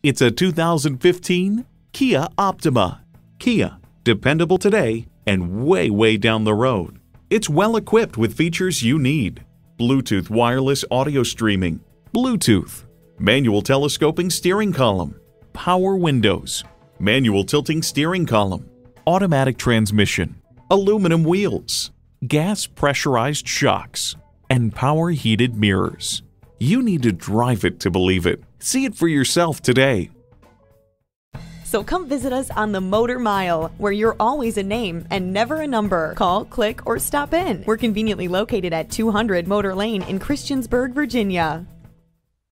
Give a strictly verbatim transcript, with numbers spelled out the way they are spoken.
It's a two thousand fifteen Kia Optima. Kia, dependable today and way, way down the road. It's well equipped with features you need: Bluetooth wireless audio streaming, Bluetooth, manual telescoping steering column, power windows, manual tilting steering column, automatic transmission, aluminum wheels, gas pressurized shocks, and power heated mirrors. You need to drive it to believe it. See it for yourself today. So come visit us on the Motor Mile, where you're always a name and never a number. Call, click, or stop in. We're conveniently located at two hundred Motor Lane in Christiansburg, Virginia.